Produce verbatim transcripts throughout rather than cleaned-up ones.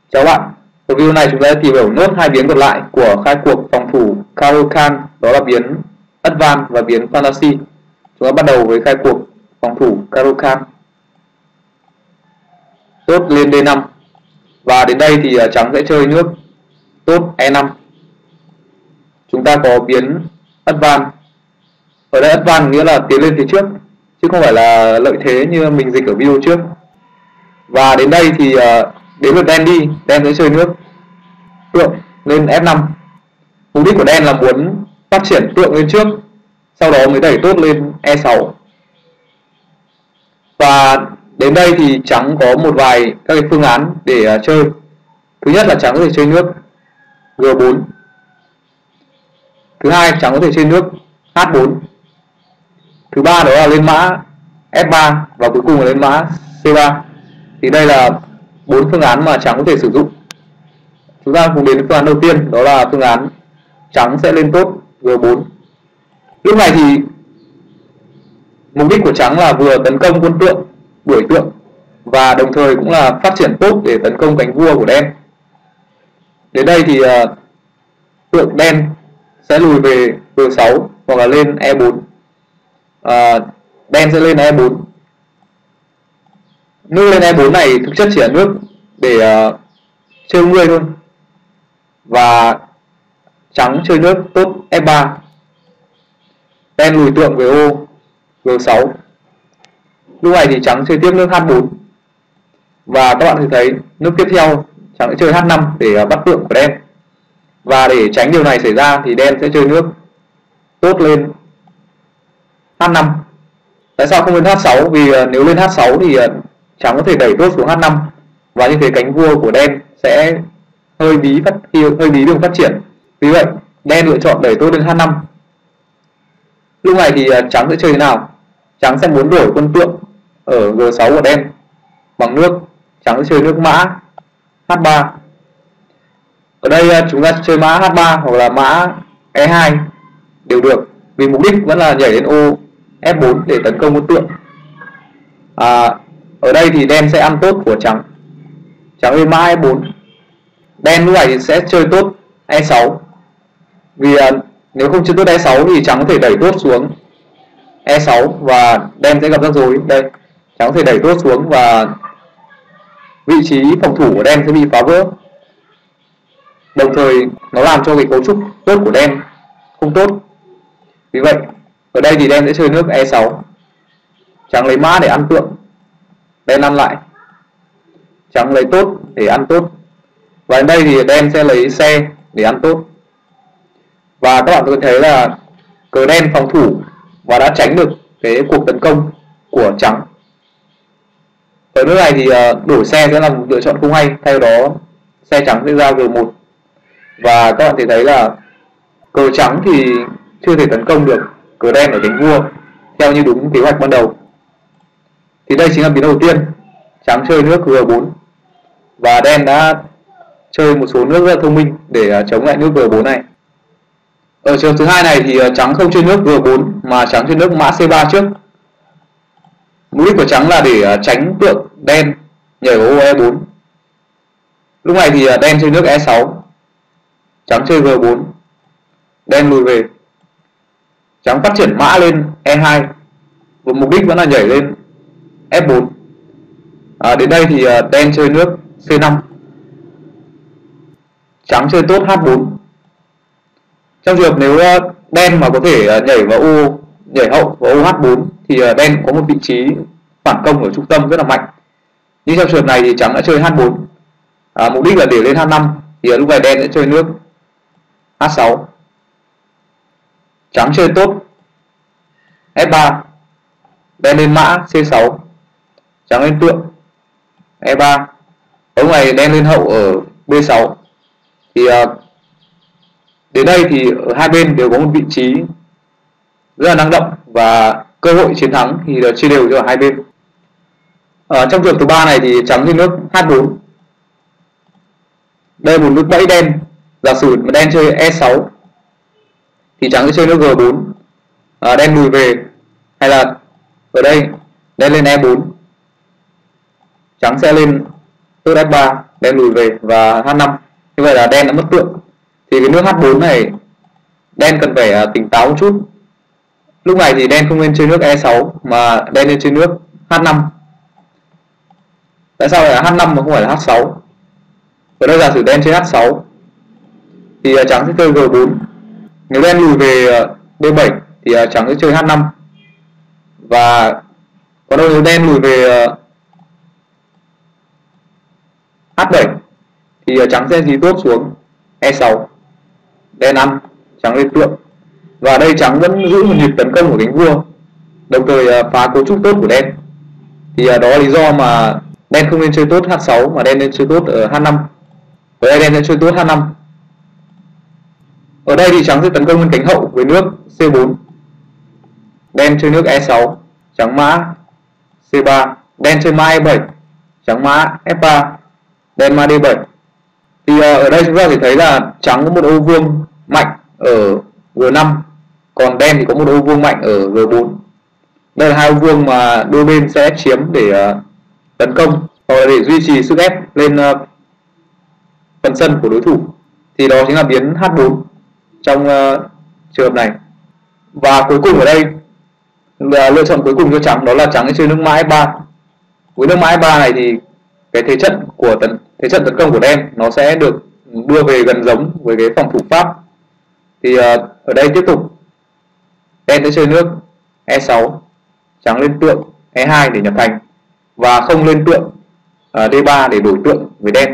Chào bạn, ở video này chúng ta sẽ tìm hiểu nốt hai biến còn lại của khai cuộc phòng thủ Caro-Kann, đó là biến Advance và biến Fantasy. Chúng ta bắt đầu với khai cuộc phòng thủ Caro-Kann. Tốt lên D năm và đến đây thì trắng sẽ chơi nước tốt E năm. Chúng ta có biến Advance. Ở đây Advance nghĩa là tiến lên phía trước chứ không phải là lợi thế như mình dịch ở video trước. Và đến đây thì đến lượt đen đi, đen sẽ chơi nước tượng lên F năm. Mục đích của đen là muốn phát triển tượng lên trước, sau đó mới đẩy tốt lên E sáu. Và đến đây thì trắng có một vài các cái phương án để chơi. Thứ nhất là trắng có thể chơi nước G bốn. Thứ hai trắng có thể chơi nước H bốn. Thứ ba đó là lên mã F ba và cuối cùng là lên mã C ba. Thì đây là bốn phương án mà trắng có thể sử dụng. Chúng ta cùng đến phương án đầu tiên, đó là phương án trắng sẽ lên tốt G bốn. Lúc này thì mục đích của trắng là vừa tấn công quân tượng, đuổi tượng và đồng thời cũng là phát triển tốt để tấn công cánh vua của đen. Đến đây thì uh, tượng đen sẽ lùi về G sáu hoặc là lên E bốn. Uh, đen sẽ lên E bốn. Nước lên E bốn này thực chất chỉ là nước để uh, chơi người thôi. Và trắng chơi nước tốt F ba. Đen lùi tượng về ô G sáu. Lúc này thì trắng chơi tiếp nước H bốn. Và các bạn thấy nước tiếp theo trắng sẽ chơi H năm để uh, bắt tượng của đen. Và để tránh điều này xảy ra thì đen sẽ chơi nước tốt lên H năm. Tại sao không lên H sáu? Vì uh, nếu lên H sáu thì uh, trắng có thể đẩy tốt xuống H năm và như thế cánh vua của đen sẽ hơi bí phát hơi bí đường phát triển. Vì vậy đen lựa chọn đẩy tốt lên H năm. Lúc này thì trắng sẽ chơi thế nào? Trắng sẽ muốn đổi quân tượng ở G sáu của đen bằng nước. Trắng sẽ chơi nước mã H ba. Ở đây chúng ta chơi mã H ba hoặc là mã E hai đều được, vì mục đích vẫn là nhảy lên ô F bốn để tấn công quân tượng. À, ở đây thì đen sẽ ăn tốt của trắng. Trắng lên mã E bốn. Đen lúc này sẽ chơi tốt E sáu. Vì uh, nếu không chơi tốt E sáu thì trắng có thể đẩy tốt xuống E sáu và đen sẽ gặp rắc rối. Đây, trắng có thể đẩy tốt xuống và vị trí phòng thủ của đen sẽ bị phá vỡ. Đồng thời nó làm cho cái cấu trúc tốt của đen không tốt. Vì vậy ở đây thì đen sẽ chơi nước E sáu. Trắng lấy mã để ăn tượng. Đen ăn lại. Trắng lấy tốt để ăn tốt. Và đến đây thì đen sẽ lấy xe để ăn tốt. Và các bạn có thể thấy là cờ đen phòng thủ và đã tránh được cái cuộc tấn công của trắng. Ở nước này thì đổi xe sẽ là một lựa chọn không hay. Thay vào đó xe trắng sẽ ra G một. Và các bạn thể thấy là cờ trắng thì chưa thể tấn công được cờ đen ở cánh vua theo như đúng kế hoạch ban đầu. Thì đây chính là biến đầu tiên. Trắng chơi nước G bốn. Và đen đã chơi một số nước rất là thông minh để chống lại nước G bốn này. Ở trường thứ hai này thì trắng không chơi nước G bốn mà trắng chơi nước mã C ba trước. Mục đích của trắng là để tránh tượng đen nhảy vào ô E bốn. Lúc này thì đen chơi nước E sáu. Trắng chơi G bốn. Đen lùi về. Trắng phát triển mã lên E hai. Và mục đích vẫn là nhảy lên F bốn. À, đến đây thì đen chơi nước C năm. Trắng chơi tốt H bốn. Trong trường hợp nếu đen mà có thể nhảy vào ô nhảy hậu vào ô H bốn thì đen có một vị trí phản công ở trung tâm rất là mạnh. Nhưng trong trường hợp này thì trắng đã chơi H bốn. À, mục đích là để lên H năm thì lúc này đen sẽ chơi nước H sáu. Trắng chơi tốt F ba. Đen lên mã C sáu. Trắng lên tượng E ba. Lúc này đen lên hậu ở B sáu. Thì uh, đến đây thì ở hai bên đều có một vị trí rất là năng động và cơ hội chiến thắng thì là chia đều cho hai bên. Ở trong trường thứ ba này thì trắng chơi nước H bốn. Đây là một nước bẫy đen. Giả sử mà đen chơi E sáu thì trắng sẽ chơi nước G bốn. À, đen lùi về, hay là ở đây đen lên E bốn. Trắng sẽ lên tốt F ba. đen lùi về và h năm. Như vậy là đen đã mất tượng. Thì cái nước h bốn này đen cần phải tỉnh táo một chút. Lúc này thì đen không nên chơi nước e sáu mà đen nên chơi nước h năm. Tại sao lại là h năm mà không phải là h sáu? Ở đây giả sử đen chơi h sáu thì trắng sẽ chơi g bốn. Nếu đen lùi về d bảy thì trắng sẽ chơi h năm. Và còn đâu nếu đen lùi về h bảy thì trắng sẽ dí tốt xuống e sáu. Đen ăn, trắng lên tượng. Và đây trắng vẫn giữ một nhịp tấn công của cánh vua, đồng thời phá cấu trúc tốt của đen. Thì đó là lý do mà đen không nên chơi tốt h sáu mà đen nên chơi tốt ở h năm. Ở đây đen sẽ chơi tốt h năm. Ở đây thì trắng sẽ tấn công lên cánh hậu với nước c bốn. Đen chơi nước e sáu, trắng mã c ba. Đen chơi mã e bảy, trắng mã f ba. Đen mã d bảy. Thì ở đây chúng ta thể thấy là trắng có một ô vuông mạnh ở g năm, còn đen thì có một ô vuông mạnh ở g bốn. Đây là hai ô vuông mà đôi bên sẽ chiếm để uh, tấn công hoặc là để duy trì sức ép lên uh, phần sân của đối thủ. Thì đó chính là biến h bốn trong uh, trường hợp này. Và cuối cùng ở đây là lựa chọn cuối cùng cho trắng, đó là trắng sẽ chơi nước mã f ba. Với nước mã f ba này thì cái thế trận của tấn thế trận tấn công của đen nó sẽ được đưa về gần giống với cái phòng thủ Pháp. Thì uh, ở đây tiếp tục đen sẽ chơi nước e sáu, trắng lên tượng e hai để nhập thành và không lên tượng uh, d ba để đổi tượng với đen.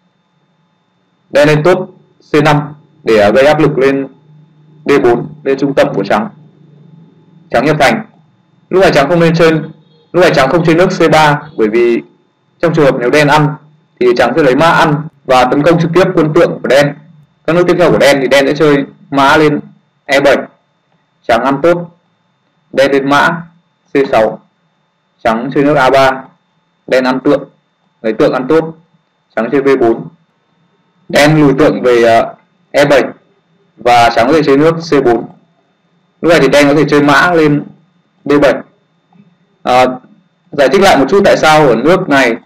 Đen lên tốt c năm để uh, gây áp lực lên d bốn, lên trung tâm của trắng. Trắng nhập thành. Lúc này trắng không nên chơi lúc này trắng không chơi nước c ba, bởi vì trong trường hợp nếu đen ăn thì trắng sẽ lấy mã ăn và tấn công trực tiếp quân tượng của đen. Các nước tiếp theo của đen thì đen sẽ chơi mã lên e bảy, trắng ăn tốt. Đen lên mã c sáu, trắng chơi nước a ba. Đen ăn tượng, lấy tượng ăn tốt, trắng chơi v bốn. Đen lùi tượng về e bảy và trắng có thể chơi nước c bốn. Lúc này thì đen có thể chơi mã lên d bảy. À, giải thích lại một chút tại sao ở nước này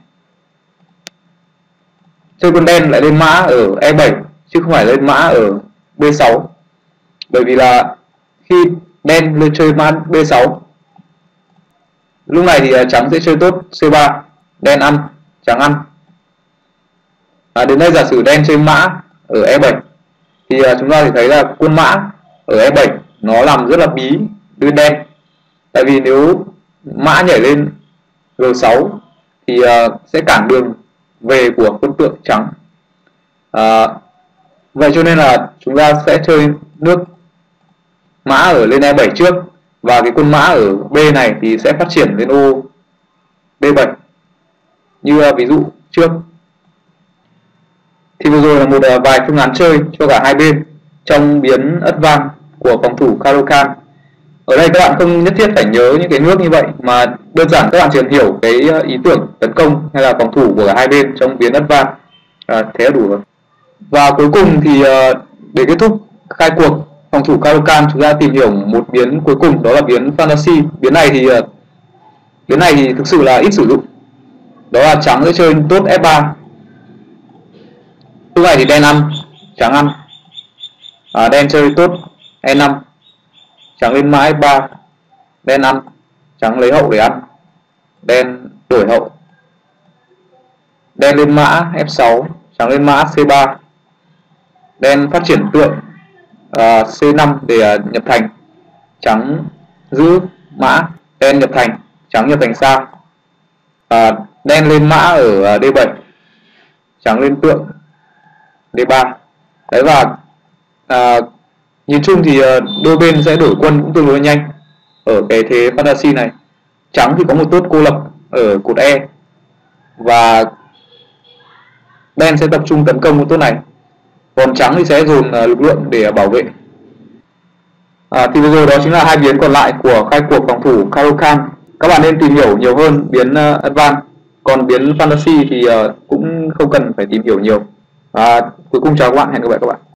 chơi quân đen lại lên mã ở e bảy chứ không phải lên mã ở b sáu. Bởi vì là khi đen lên chơi mã b sáu, lúc này thì trắng sẽ chơi tốt c ba. Đen ăn, trắng ăn. À, đến đây giả sử đen chơi mã ở e bảy thì chúng ta thì thấy là quân mã ở e bảy nó làm rất là bí bên đen. Tại vì nếu mã nhảy lên g sáu thì uh, sẽ cản đường về của quân tượng trắng. Uh, vậy cho nên là chúng ta sẽ chơi nước mã ở lên e bảy trước, và cái quân mã ở B này thì sẽ phát triển lên ô d bảy như uh, ví dụ trước. Thì vừa rồi là một uh, vài phương án chơi cho cả hai bên trong biến advance của phòng thủ Caro-Kann. Ở đây các bạn không nhất thiết phải nhớ những cái nước như vậy, mà đơn giản các bạn chỉ cần hiểu cái ý tưởng tấn công hay là phòng thủ của cả hai bên trong biến advance. À, thế là đủ rồi. Và cuối cùng thì để kết thúc khai cuộc phòng thủ Caro-Kann, chúng ta tìm hiểu một biến cuối cùng, đó là biến Fantasy. Biến này thì biến này thì thực sự là ít sử dụng. Đó là trắng sẽ chơi tốt f ba. Lúc này thì đen ăn, trắng ăn. À, đen chơi tốt e năm, trắng lên mã f ba. Đen ăn, trắng lấy hậu để ăn. Đen đổi hậu. Đen lên mã f sáu, trắng lên mã c ba. Đen phát triển tượng uh, c năm để uh, nhập thành. Trắng giữ mã. Đen nhập thành, trắng nhập thành sang. uh, Đen lên mã ở uh, d bảy, trắng lên tượng d ba. Đấy, và uh, nhìn chung thì đôi bên sẽ đổi quân cũng tương đối nhanh ở cái thế Fantasy này. Trắng thì có một tốt cô lập ở cột E, và đen sẽ tập trung tấn công một tốt này, còn trắng thì sẽ dồn lực lượng để bảo vệ. À, thì vừa rồi đó chính là hai biến còn lại của khai cuộc phòng thủ Caro-Kann. Các bạn nên tìm hiểu nhiều hơn biến uh, advance, còn biến Fantasy thì uh, cũng không cần phải tìm hiểu nhiều. À, cuối cùng chào các bạn, hẹn gặp lại các bạn.